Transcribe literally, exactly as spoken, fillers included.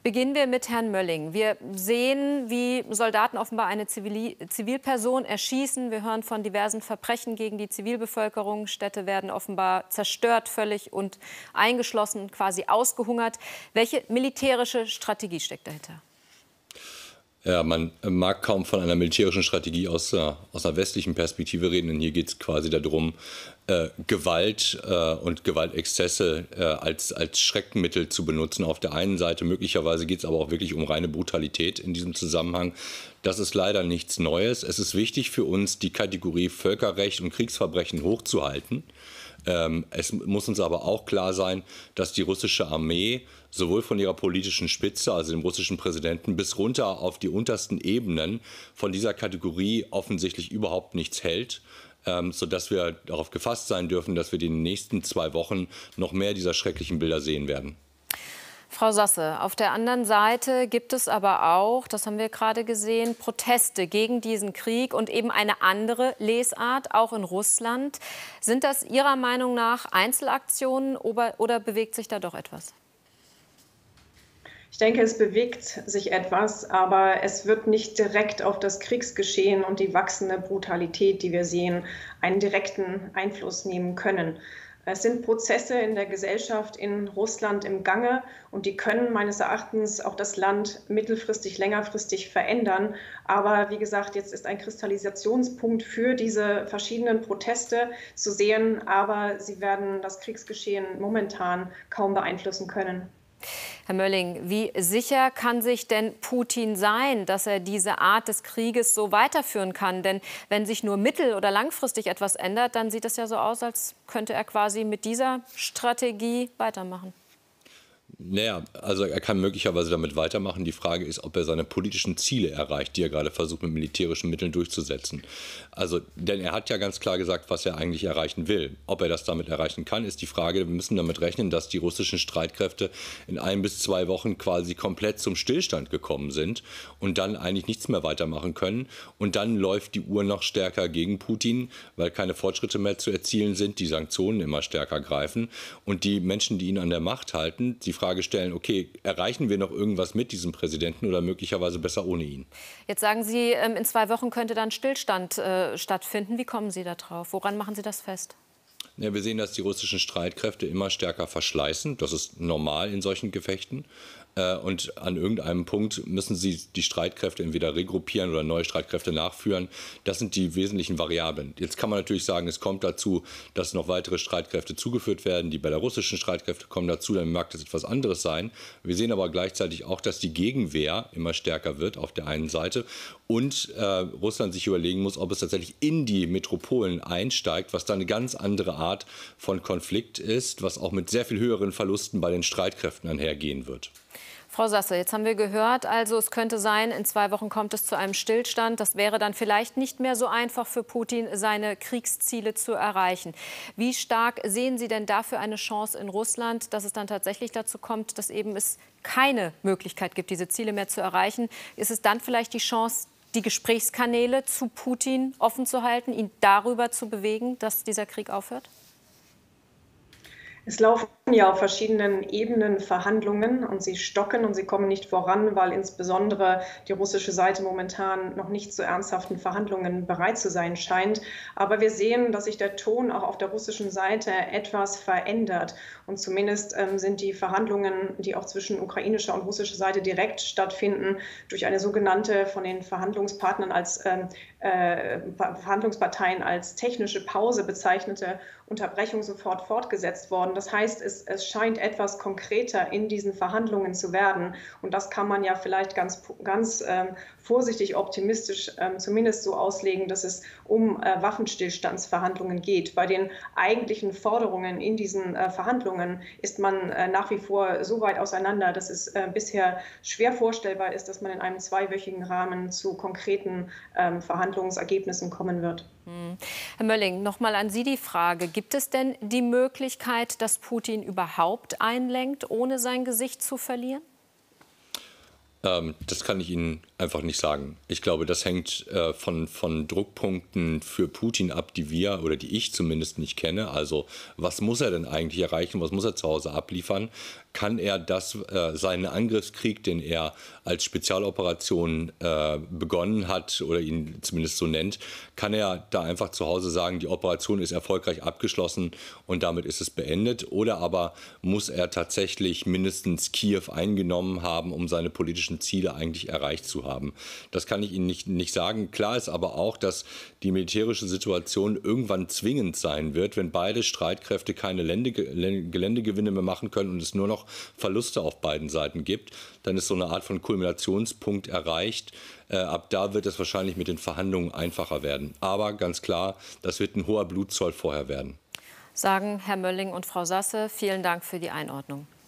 Beginnen wir mit Herrn Mölling. Wir sehen, wie Soldaten offenbar eine Zivil Zivilperson erschießen. Wir hören von diversen Verbrechen gegen die Zivilbevölkerung. Städte werden offenbar zerstört, völlig und eingeschlossen, quasi ausgehungert. Welche militärische Strategie steckt dahinter? Ja, man mag kaum von einer militärischen Strategie aus, äh, aus einer westlichen Perspektive reden, denn hier geht es quasi darum, äh, Gewalt äh, und Gewaltexzesse äh, als, als Schreckmittel zu benutzen. Auf der einen Seite möglicherweise geht es aber auch wirklich um reine Brutalität in diesem Zusammenhang. Das ist leider nichts Neues. Es ist wichtig für uns, die Kategorie Völkerrecht und Kriegsverbrechen hochzuhalten. Ähm, es muss uns aber auch klar sein, dass die russische Armee sowohl von ihrer politischen Spitze, also dem russischen Präsidenten, bis runter auf die untersten Ebenen von dieser Kategorie offensichtlich überhaupt nichts hält, ähm, sodass wir darauf gefasst sein dürfen, dass wir in den nächsten zwei Wochen noch mehr dieser schrecklichen Bilder sehen werden. Frau Sasse, auf der anderen Seite gibt es aber auch, das haben wir gerade gesehen, Proteste gegen diesen Krieg und eben eine andere Lesart, auch in Russland. Sind das Ihrer Meinung nach Einzelaktionen oder, oder bewegt sich da doch etwas? Ich denke, es bewegt sich etwas, aber es wird nicht direkt auf das Kriegsgeschehen und die wachsende Brutalität, die wir sehen, einen direkten Einfluss nehmen können. Es sind Prozesse in der Gesellschaft in Russland im Gange und die können meines Erachtens auch das Land mittelfristig, längerfristig verändern. Aber wie gesagt, jetzt ist ein Kristallisationspunkt für diese verschiedenen Proteste zu sehen, aber sie werden das Kriegsgeschehen momentan kaum beeinflussen können. Herr Mölling, wie sicher kann sich denn Putin sein, dass er diese Art des Krieges so weiterführen kann? Denn wenn sich nur mittel- oder langfristig etwas ändert, dann sieht es ja so aus, als könnte er quasi mit dieser Strategie weitermachen. Naja, also er kann möglicherweise damit weitermachen. Die Frage ist, ob er seine politischen Ziele erreicht, die er gerade versucht, mit militärischen Mitteln durchzusetzen. Also, denn er hat ja ganz klar gesagt, was er eigentlich erreichen will. Ob er das damit erreichen kann, ist die Frage. Wir müssen damit rechnen, dass die russischen Streitkräfte in ein bis zwei Wochen quasi komplett zum Stillstand gekommen sind und dann eigentlich nichts mehr weitermachen können. Und dann läuft die Uhr noch stärker gegen Putin, weil keine Fortschritte mehr zu erzielen sind, die Sanktionen immer stärker greifen. Und die Menschen, die ihn an der Macht halten, die Frage stellen, okay, erreichen wir noch irgendwas mit diesem Präsidenten oder möglicherweise besser ohne ihn? Jetzt sagen Sie, in zwei Wochen könnte dann Stillstand äh, stattfinden. Wie kommen Sie da drauf? Woran machen Sie das fest? Ja, wir sehen, dass die russischen Streitkräfte immer stärker verschleißen. Das ist normal in solchen Gefechten. Und an irgendeinem Punkt müssen sie die Streitkräfte entweder regruppieren oder neue Streitkräfte nachführen. Das sind die wesentlichen Variablen. Jetzt kann man natürlich sagen, es kommt dazu, dass noch weitere Streitkräfte zugeführt werden. Die belarussischen Streitkräfte kommen dazu, dann mag das etwas anderes sein. Wir sehen aber gleichzeitig auch, dass die Gegenwehr immer stärker wird auf der einen Seite und äh, Russland sich überlegen muss, ob es tatsächlich in die Metropolen einsteigt, was dann eine ganz andere Art von Konflikt ist, was auch mit sehr viel höheren Verlusten bei den Streitkräften einhergehen wird. Frau Sasse, jetzt haben wir gehört, also es könnte sein, in zwei Wochen kommt es zu einem Stillstand. Das wäre dann vielleicht nicht mehr so einfach für Putin, seine Kriegsziele zu erreichen. Wie stark sehen Sie denn dafür eine Chance in Russland, dass es dann tatsächlich dazu kommt, dass eben es keine Möglichkeit gibt, diese Ziele mehr zu erreichen? Ist es dann vielleicht die Chance, die Gesprächskanäle zu Putin offen zu halten, ihn darüber zu bewegen, dass dieser Krieg aufhört? Es laufen ja auf verschiedenen Ebenen Verhandlungen und sie stocken und sie kommen nicht voran, weil insbesondere die russische Seite momentan noch nicht zu ernsthaften Verhandlungen bereit zu sein scheint. Aber wir sehen, dass sich der Ton auch auf der russischen Seite etwas verändert. Und zumindest ähm, sind die Verhandlungen, die auch zwischen ukrainischer und russischer Seite direkt stattfinden, durch eine sogenannte von den Verhandlungspartnern als ähm, äh, Verhandlungsparteien als technische Pause bezeichnete Unterbrechung sofort fortgesetzt worden. Das heißt, es, es scheint etwas konkreter in diesen Verhandlungen zu werden. Und das kann man ja vielleicht ganz, ganz ähm, vorsichtig optimistisch ähm, zumindest so auslegen, dass es um äh, Waffenstillstandsverhandlungen geht. Bei den eigentlichen Forderungen in diesen äh, Verhandlungen ist man äh, nach wie vor so weit auseinander, dass es äh, bisher schwer vorstellbar ist, dass man in einem zweiwöchigen Rahmen zu konkreten ähm, Verhandlungsergebnissen kommen wird. Hm. Herr Mölling, noch mal an Sie die Frage. Gibt es denn die Möglichkeit, dass Putin überhaupt einlenkt, ohne sein Gesicht zu verlieren? Ähm, das kann ich Ihnen einfach nicht sagen. Ich glaube, das hängt äh, von, von Druckpunkten für Putin ab, die wir oder die ich zumindest nicht kenne. Also was muss er denn eigentlich erreichen, was muss er zu Hause abliefern? kann er das, äh, seinen Angriffskrieg, den er als Spezialoperation äh, begonnen hat oder ihn zumindest so nennt, kann er da einfach zu Hause sagen, die Operation ist erfolgreich abgeschlossen und damit ist es beendet? Oder aber muss er tatsächlich mindestens Kiew eingenommen haben, um seine politischen Ziele eigentlich erreicht zu haben? Das kann ich Ihnen nicht, nicht sagen. Klar ist aber auch, dass die militärische Situation irgendwann zwingend sein wird, wenn beide Streitkräfte keine Lände, Geländegewinne mehr machen können und es nur noch Verluste auf beiden Seiten gibt. Dann ist so eine Art von Kulminationspunkt erreicht. Äh, ab da wird es wahrscheinlich mit den Verhandlungen einfacher werden. Aber ganz klar, das wird ein hoher Blutzoll vorher werden. Sagen Herr Mölling und Frau Sasse. Vielen Dank für die Einordnung.